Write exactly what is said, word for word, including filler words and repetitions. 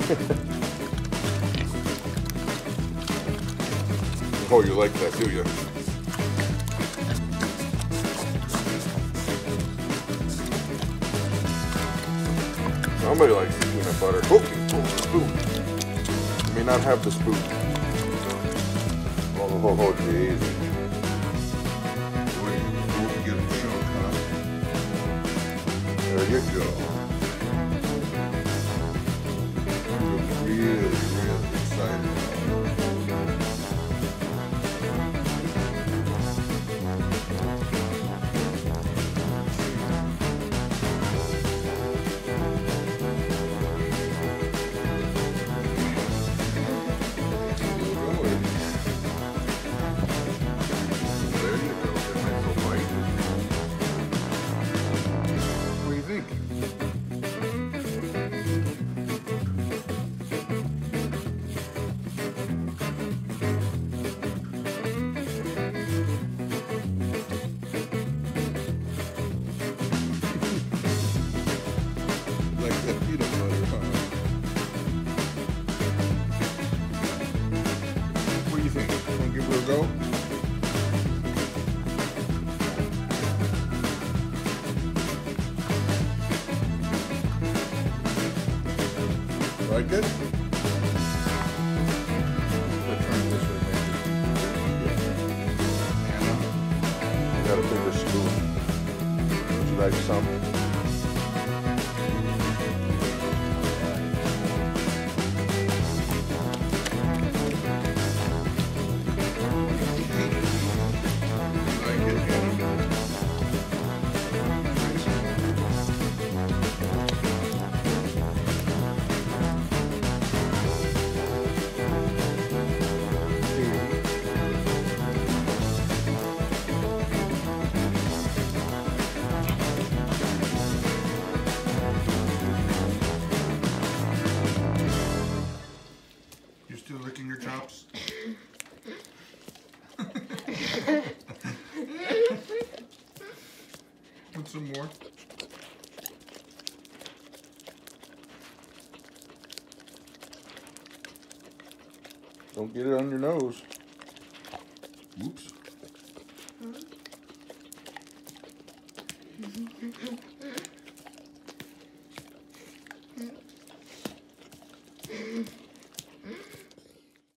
Oh, you like that, do you? Somebody likes the peanut butter. Oh, oh, spoon. You may not have the spoon. Oh, oh, oh, geez. Wait, we'll get a chunk, huh? There you go. I'm really, really excited. Go. Like it? Let's turn it this way, maybe. Anna, I got a bigger spoon. Would you like some? still licking your chops? Want some more? Don't get it on your nose. Oops.